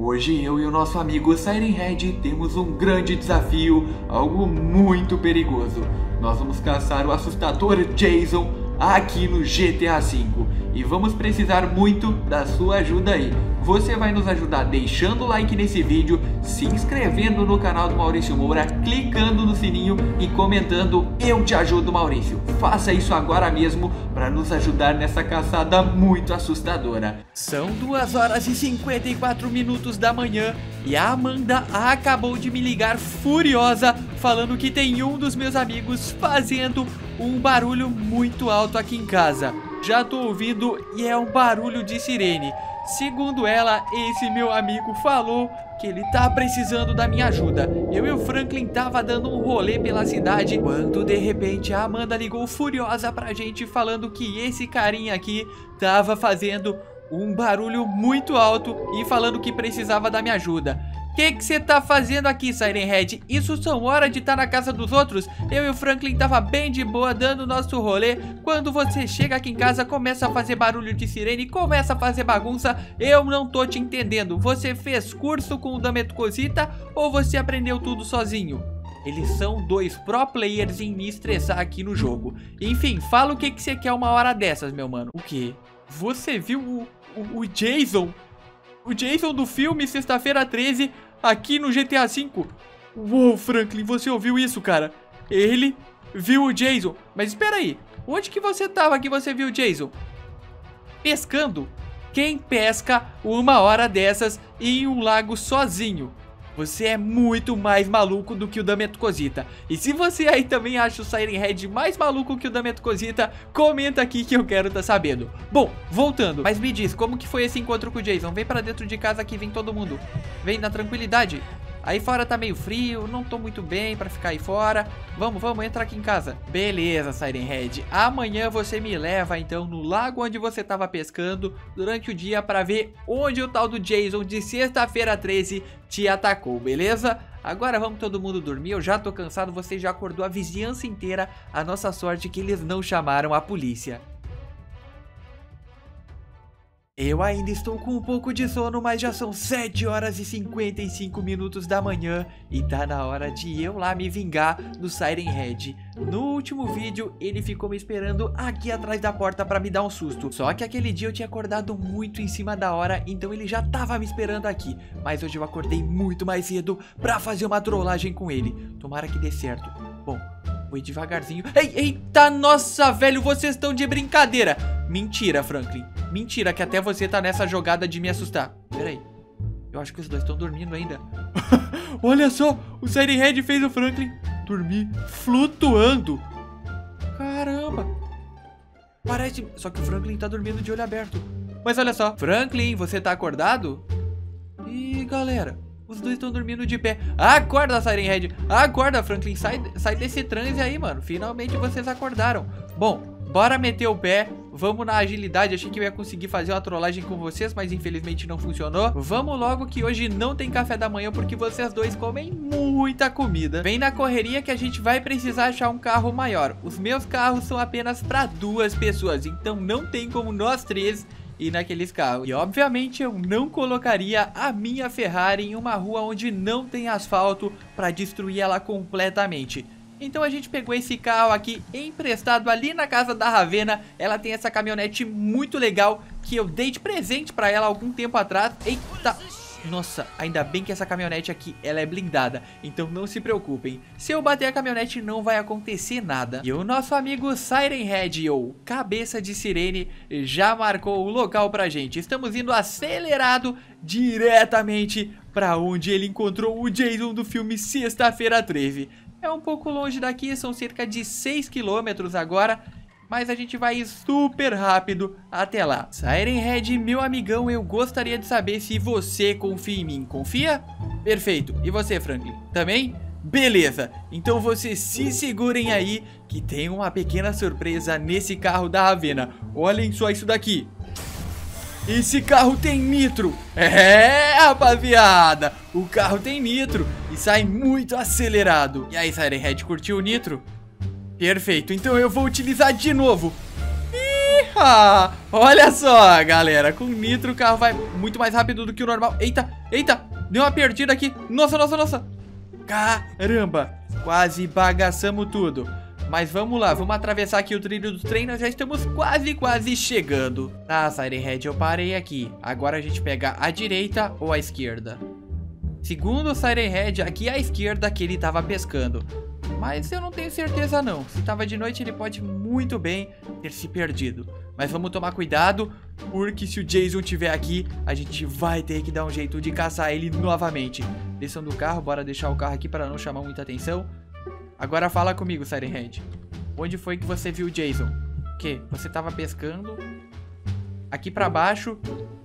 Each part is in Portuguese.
Hoje eu e o nosso amigo Siren Head temos um grande desafio, algo muito perigoso. Nós vamos caçar o assustador Jason aqui no GTA V e vamos precisar muito da sua ajuda aí. Você vai nos ajudar deixando o like nesse vídeo, se inscrevendo no canal do Maurício Moura, clicando no sininho e comentando "Eu te ajudo, Maurício". Faça isso agora mesmo para nos ajudar nessa caçada muito assustadora. São 2h54 da manhã e a Amanda acabou de me ligar furiosa, falando que tem um dos meus amigos fazendo um barulho muito alto aqui em casa. Já tô ouvindo e é um barulho de sirene. Segundo ela, esse meu amigo falou que ele tá precisando da minha ajuda. Eu e o Franklin tava dando um rolê pela cidade quando de repente a Amanda ligou furiosa pra gente falando que esse carinha aqui tava fazendo um barulho muito alto e falando que precisava da minha ajuda. Que você tá fazendo aqui, Siren Head? Isso são horas de estar na casa dos outros? Eu e o Franklin tava bem de boa dando nosso rolê. Quando você chega aqui em casa, começa a fazer barulho de sirene, começa a fazer bagunça. Eu não tô te entendendo. Você fez curso com o Dametcozita ou você aprendeu tudo sozinho? Eles são dois pro players em me estressar aqui no jogo. Enfim, fala o que você quer uma hora dessas, meu mano. O quê? Você viu o Jason? O Jason do filme Sexta-feira 13 aqui no GTA V. Uou, Franklin, você ouviu isso, cara? Ele viu o Jason. Mas espera aí, onde que você tava que você viu o Jason? Pescando? Quem pesca uma hora dessas em um lago sozinho? Você é muito mais maluco do que o Dametcozita. E se você aí também acha o Siren Head mais maluco que o Dametcozita, comenta aqui que eu quero tá sabendo. Bom, voltando, mas me diz, como que foi esse encontro com o Jason? Vem pra dentro de casa que vem todo mundo. Vem na tranquilidade. Aí fora tá meio frio, não tô muito bem pra ficar aí fora. Vamos, entra aqui em casa. Beleza, Siren Head. Amanhã você me leva então no lago onde você tava pescando durante o dia pra ver onde o tal do Jason de Sexta-feira 13 te atacou, beleza? Agora vamos todo mundo dormir, eu já tô cansado, você já acordou a vizinhança inteira. A nossa sorte é que eles não chamaram a polícia. Eu ainda estou com um pouco de sono, mas já são 7h55 da manhã e tá na hora de eu lá me vingar do Siren Head. No último vídeo, ele ficou me esperando aqui atrás da porta pra me dar um susto. Só que aquele dia eu tinha acordado muito em cima da hora, então ele já tava me esperando aqui. Mas hoje eu acordei muito mais cedo pra fazer uma trollagem com ele. Tomara que dê certo. Bom, foi devagarzinho. Eita, nossa, velho, vocês estão de brincadeira. Mentira, Franklin. Mentira, que até você tá nessa jogada de me assustar. Pera aí. Eu acho que os dois estão dormindo ainda. Olha só, o Siren Head fez o Franklin dormir flutuando. Caramba. Parece... Só que o Franklin tá dormindo de olho aberto. Mas olha só. Franklin, você tá acordado? Ih, galera. Os dois estão dormindo de pé. Acorda, Siren Head. Acorda, Franklin. Sai desse transe aí, mano. Finalmente vocês acordaram. Bom, bora meter o pé. Vamos na agilidade. Achei que eu ia conseguir fazer uma trollagem com vocês, mas infelizmente não funcionou. Vamos logo que hoje não tem café da manhã porque vocês dois comem muita comida. Vem na correria que a gente vai precisar achar um carro maior. Os meus carros são apenas para 2 pessoas, então não tem como nós 3 ir naqueles carros. E obviamente eu não colocaria a minha Ferrari em uma rua onde não tem asfalto para destruir ela completamente. Então a gente pegou esse carro aqui emprestado ali na casa da Ravena. Ela tem essa caminhonete muito legal que eu dei de presente pra ela algum tempo atrás. Eita! Nossa, ainda bem que essa caminhonete aqui, ela é blindada. Então não se preocupem. Se eu bater a caminhonete não vai acontecer nada. E o nosso amigo Siren Head, ou Cabeça de Sirene, já marcou o local pra gente. Estamos indo acelerado diretamente pra onde ele encontrou o Jason do filme Sexta-feira 13. É um pouco longe daqui, são cerca de 6 km agora, mas a gente vai super rápido até lá. Siren Head, meu amigão, eu gostaria de saber se você confia em mim. Confia? Perfeito. E você, Franklin? Também? Beleza. Então vocês se segurem aí que tem uma pequena surpresa nesse carro da Ravena. Olhem só isso daqui. Esse carro tem nitro. É, rapaziada, o carro tem nitro e sai muito acelerado. E aí, Siren Head, curtiu o nitro? Perfeito, então eu vou utilizar de novo. Ih, Ah, olha só, galera. Com nitro o carro vai muito mais rápido do que o normal. Eita, eita. Deu uma perdida aqui. Nossa, nossa, nossa. Caramba. Quase bagaçamos tudo. Mas vamos lá, vamos atravessar aqui o trilho do trem. Nós já estamos quase chegando. Ah, Siren Head, eu parei aqui. Agora a gente pega a direita ou a esquerda? Segundo o Siren Head, aqui é a esquerda que ele tava pescando. Mas eu não tenho certeza não. Se tava de noite, ele pode muito bem ter se perdido. Mas vamos tomar cuidado, porque se o Jason estiver aqui, a gente vai ter que dar um jeito de caçar ele novamente. Desçam do carro, bora deixar o carro aqui para não chamar muita atenção. Agora fala comigo, Siren Head. Onde foi que você viu o Jason? O quê? Você tava pescando aqui pra baixo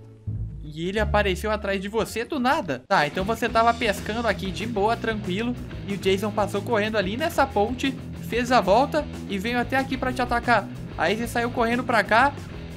e ele apareceu atrás de você do nada. Tá, então você tava pescando aqui de boa, tranquilo, e o Jason passou correndo ali nessa ponte, fez a volta e veio até aqui pra te atacar. Aí você saiu correndo pra cá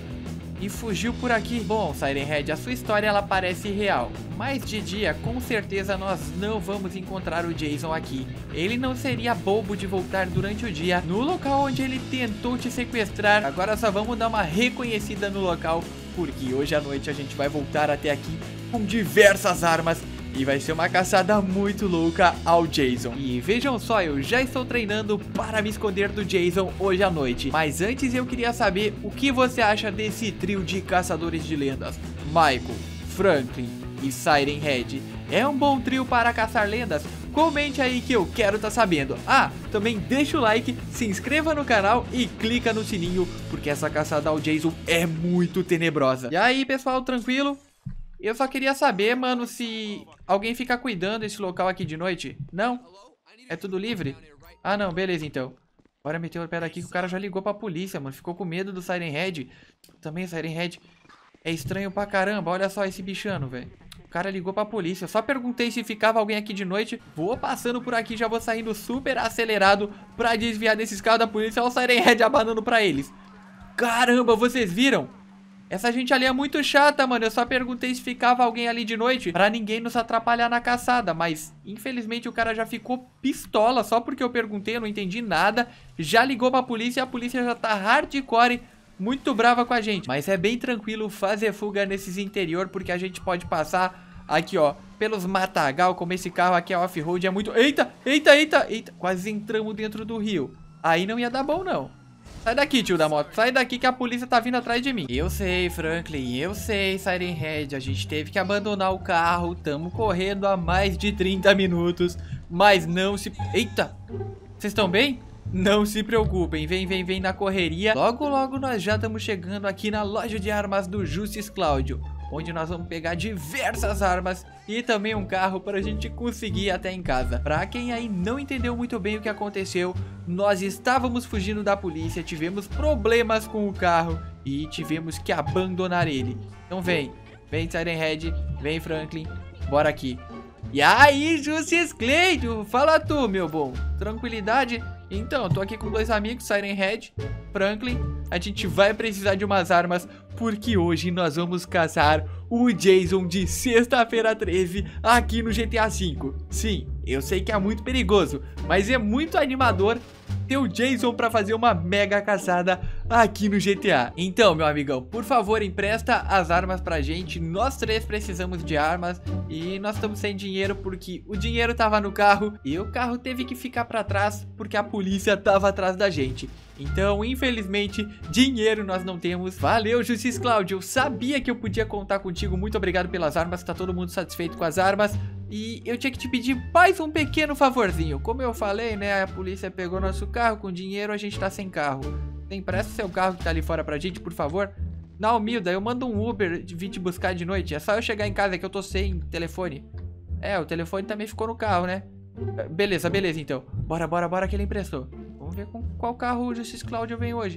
e fugiu por aqui. Bom, Siren Head, a sua história ela parece real, mas de dia com certeza nós não vamos encontrar o Jason aqui. Ele não seria bobo de voltar durante o dia no local onde ele tentou te sequestrar. Agora só vamos dar uma reconhecida no local, porque hoje à noite a gente vai voltar até aqui com diversas armas e vai ser uma caçada muito louca ao Jason. E vejam só, eu já estou treinando para me esconder do Jason hoje à noite. Mas antes eu queria saber o que você acha desse trio de caçadores de lendas. Michael, Franklin e Siren Head. É um bom trio para caçar lendas? Comente aí que eu quero tá sabendo. Ah, também deixa o like, se inscreva no canal e clica no sininho, porque essa caçada ao Jason é muito tenebrosa. E aí, pessoal, tranquilo? Eu só queria saber, mano, se alguém fica cuidando desse local aqui de noite. Não? É tudo livre? Ah, não, beleza então. Bora meter o pé daqui que o cara já ligou pra polícia, mano. Ficou com medo do Siren Head. Também, Siren Head é estranho pra caramba. Olha só esse bichano, velho. O cara ligou pra polícia. Eu só perguntei se ficava alguém aqui de noite. Vou passando por aqui, já vou saindo super acelerado pra desviar desses carros da polícia. Olha o Siren Head abanando pra eles. Caramba, vocês viram? Essa gente ali é muito chata, mano. Eu só perguntei se ficava alguém ali de noite pra ninguém nos atrapalhar na caçada. Mas, infelizmente, o cara já ficou pistola só porque eu perguntei, eu não entendi nada. Já ligou pra polícia e a polícia já tá hardcore, muito brava com a gente. Mas é bem tranquilo fazer fuga nesses interior, porque a gente pode passar aqui, ó, pelos matagal, como esse carro aqui é off-road, é muito... Eita, eita, eita, eita. Quase entramos dentro do rio. Aí não ia dar bom, não. Sai daqui, tio da moto. Sai daqui que a polícia tá vindo atrás de mim. Eu sei, Franklin. Eu sei, Siren Head. A gente teve que abandonar o carro. Tamo correndo há mais de 30 minutos. Mas não se... Eita! Vocês estão bem? Não se preocupem. Vem na correria. Logo, logo nós já estamos chegando aqui na loja de armas do Justice Cláudio, onde nós vamos pegar diversas armas e também um carro para a gente conseguir ir até em casa. Para quem aí não entendeu muito bem o que aconteceu, nós estávamos fugindo da polícia, tivemos problemas com o carro e tivemos que abandonar ele. Então vem Siren Head, vem Franklin, bora aqui. E aí, Justice Cláudio, fala tu, meu bom. Tranquilidade? Então, eu tô aqui com dois amigos, Siren Head, Franklin. A gente vai precisar de umas armas, porque hoje nós vamos caçar o Jason de sexta-feira 13 aqui no GTA V. Sim, eu sei que é muito perigoso, mas é muito animador ter o Jason pra fazer uma mega caçada aqui no GTA. Então, meu amigão, por favor, empresta as armas pra gente. Nós três precisamos de armas e nós estamos sem dinheiro porque o dinheiro tava no carro e o carro teve que ficar pra trás porque a polícia tava atrás da gente. Então, infelizmente, dinheiro nós não temos. Valeu, Justice Cláudio. Eu sabia que eu podia contar contigo. Muito obrigado pelas armas. Tá todo mundo satisfeito com as armas. E eu tinha que te pedir mais um pequeno favorzinho. Como eu falei, né? A polícia pegou nosso carro. Com dinheiro, a gente tá sem carro. Tem pressa seu carro que tá ali fora pra gente, por favor? Na humilda, eu mando um Uber vir te buscar de noite. É só eu chegar em casa que eu tô sem telefone. É, o telefone também ficou no carro, né? Beleza, então. Bora que ele emprestou. Vamos ver com qual carro o Justice Cláudio vem hoje.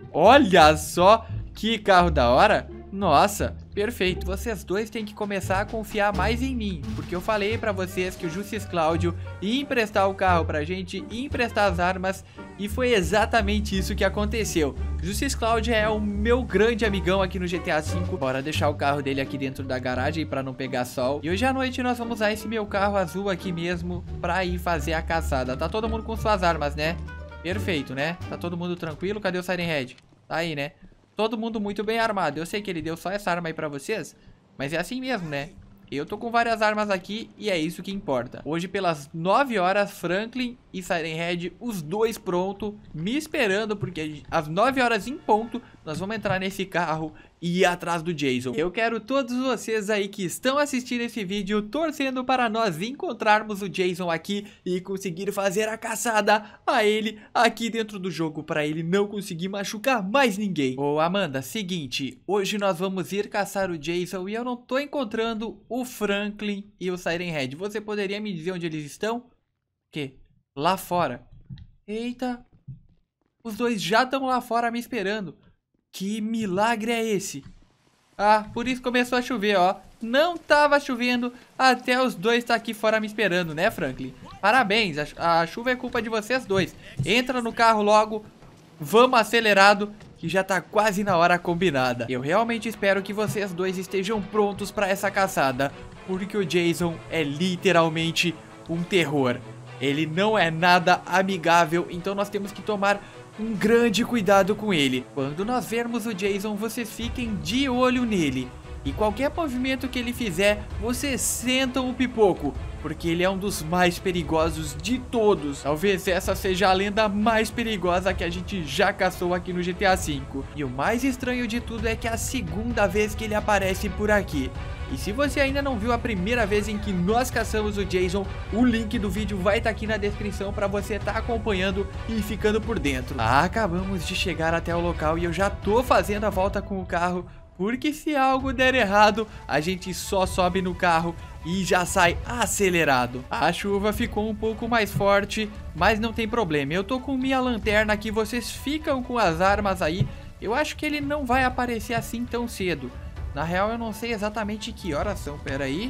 Olha só que carro da hora. Nossa, perfeito. Vocês dois têm que começar a confiar mais em mim, porque eu falei pra vocês que o Justice Cláudio ia emprestar o carro pra gente, ia emprestar as armas, e foi exatamente isso que aconteceu. Justice Cláudio é o meu grande amigão aqui no GTA V. Bora deixar o carro dele aqui dentro da garagem pra não pegar sol. E hoje à noite nós vamos usar esse meu carro azul aqui mesmo pra ir fazer a caçada. Tá todo mundo com suas armas, né? Perfeito, né? Tá todo mundo tranquilo? Cadê o Siren Head? Tá aí, né? Todo mundo muito bem armado. Eu sei que ele deu só essa arma aí pra vocês, mas é assim mesmo, né? Eu tô com várias armas aqui e é isso que importa. Hoje pelas 9 horas, Franklin e Siren Head, os dois prontos, me esperando, porque às 9 horas em ponto, nós vamos entrar nesse carro e ir atrás do Jason. Eu quero todos vocês aí que estão assistindo esse vídeo torcendo para nós encontrarmos o Jason aqui e conseguir fazer a caçada a ele aqui dentro do jogo, para ele não conseguir machucar mais ninguém. Ô Amanda, seguinte, hoje nós vamos ir caçar o Jason e eu não tô encontrando o Franklin e o Siren Head. Você poderia me dizer onde eles estão? Que? Lá fora. Eita, os dois já estão lá fora me esperando. Que milagre é esse? Ah, por isso começou a chover, ó. Não tava chovendo até os dois tá aqui fora me esperando, né, Franklin? Parabéns, a chuva é culpa de vocês dois. Entra no carro logo, vamos acelerado, que já tá quase na hora combinada. Eu realmente espero que vocês dois estejam prontos pra essa caçada, porque o Jason é literalmente um terror. Ele não é nada amigável, então nós temos que tomar um grande cuidado com ele. Quando nós vermos o Jason, vocês fiquem de olho nele. E qualquer movimento que ele fizer, vocês sentam o pipoco, porque ele é um dos mais perigosos de todos. Talvez essa seja a lenda mais perigosa que a gente já caçou aqui no GTA V. E o mais estranho de tudo é que é a segunda vez que ele aparece por aqui. E se você ainda não viu a primeira vez em que nós caçamos o Jason, o link do vídeo vai estar aqui na descrição para você estar acompanhando e ficando por dentro. Acabamos de chegar até o local e eu já tô fazendo a volta com o carro, porque se algo der errado, a gente só sobe no carro e já sai acelerado. A chuva ficou um pouco mais forte, mas não tem problema. Eu tô com minha lanterna aqui, vocês ficam com as armas aí. Eu acho que ele não vai aparecer assim tão cedo. Na real, eu não sei exatamente que horas são. Pera aí.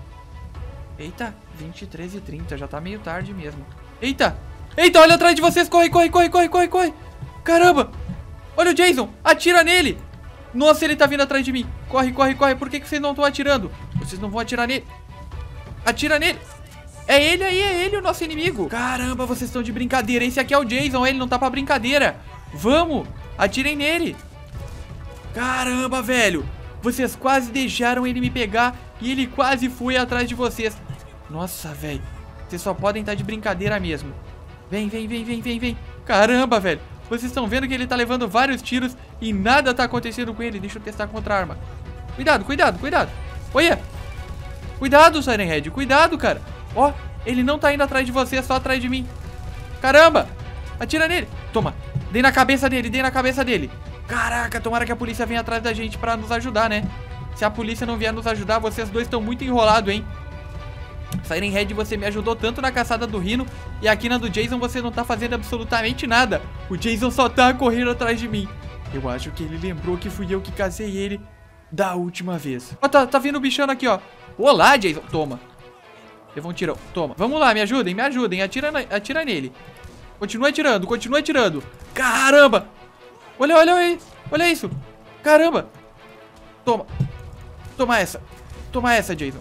Eita, 23h30. Já tá meio tarde mesmo. Eita! Eita, olha atrás de vocês. Corre, corre, corre, corre, corre, corre. Caramba! Olha o Jason. Atira nele. Nossa, ele tá vindo atrás de mim. Corre, corre, corre. Por que vocês não estão atirando? Vocês não vão atirar nele. Atira nele. É ele aí, é ele o nosso inimigo. Caramba, vocês estão de brincadeira. Esse aqui é o Jason, ele não tá pra brincadeira. Vamos, atirem nele. Caramba, velho. Vocês quase deixaram ele me pegar e ele quase foi atrás de vocês. Nossa, velho. Vocês só podem estar de brincadeira mesmo. Vem, vem, vem, vem, vem, vem. Caramba, velho. Vocês estão vendo que ele tá levando vários tiros e nada tá acontecendo com ele. Deixa eu testar contra a arma. Cuidado, cuidado, cuidado. Olha. Cuidado, Siren Head. Cuidado, cara. Ó, ele não tá indo atrás de você, é só atrás de mim. Caramba. Atira nele. Toma. Dei na cabeça dele, dei na cabeça dele. Caraca, tomara que a polícia venha atrás da gente pra nos ajudar, né? Se a polícia não vier nos ajudar, vocês dois estão muito enrolados, hein? Siren Head, você me ajudou tanto na caçada do Rhino e aqui na do Jason você não tá fazendo absolutamente nada. O Jason só tá correndo atrás de mim. Eu acho que ele lembrou que fui eu que cacei ele da última vez. Ó, tá vindo o bichano aqui, ó. Olá, Jason. Toma. Levou um tirão. Toma. Vamos lá, me ajudem, me ajudem. Atira nele. Continua atirando, continua atirando. Caramba. Olha, olha aí. Olha isso. Caramba. Toma. Toma essa. Toma essa, Jason.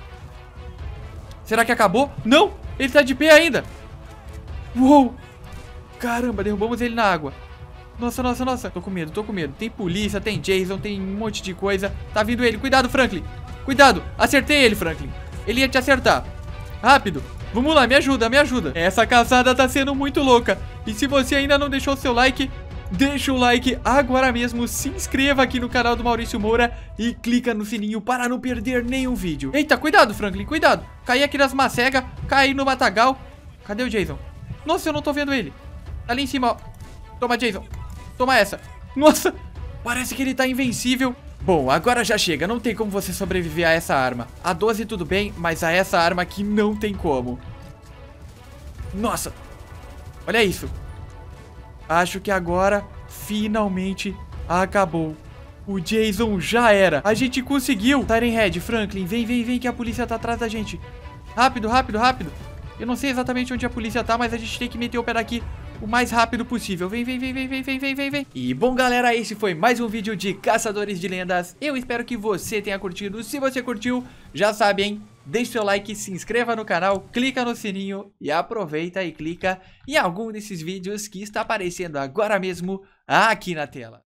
Será que acabou? Não. Ele tá de pé ainda. Uou. Caramba, derrubamos ele na água. Nossa, nossa, nossa. Tô com medo, tô com medo. Tem polícia, tem Jason, tem um monte de coisa. Tá vindo ele. Cuidado, Franklin. Cuidado. Acertei ele, Franklin. Ele ia te acertar. Rápido. Vamos lá, me ajuda, me ajuda. Essa caçada tá sendo muito louca. E se você ainda não deixou seu like, deixa o like agora mesmo, se inscreva aqui no canal do Maurício Moura e clica no sininho para não perder nenhum vídeo. Eita, cuidado, Franklin, cuidado. Caí aqui nas macegas, caí no matagal. Cadê o Jason? Nossa, eu não tô vendo ele. Tá ali em cima, ó. Toma, Jason. Toma essa. Nossa, parece que ele tá invencível. Bom, agora já chega, não tem como você sobreviver a essa arma. A 12 tudo bem, mas a essa arma aqui não tem como. Nossa, olha isso. Acho que agora, finalmente, acabou. O Jason já era. A gente conseguiu. Siren Head, Franklin, vem, vem, vem que a polícia tá atrás da gente. Rápido, rápido, rápido. Eu não sei exatamente onde a polícia tá, mas a gente tem que meter o pé daqui o mais rápido possível. Vem, vem, vem, vem, vem, vem, vem, vem, vem. E bom, galera, esse foi mais um vídeo de Caçadores de Lendas. Eu espero que você tenha curtido. Se você curtiu, já sabe, hein? Deixe seu like, se inscreva no canal, clica no sininho e aproveita e clica em algum desses vídeos que está aparecendo agora mesmo aqui na tela.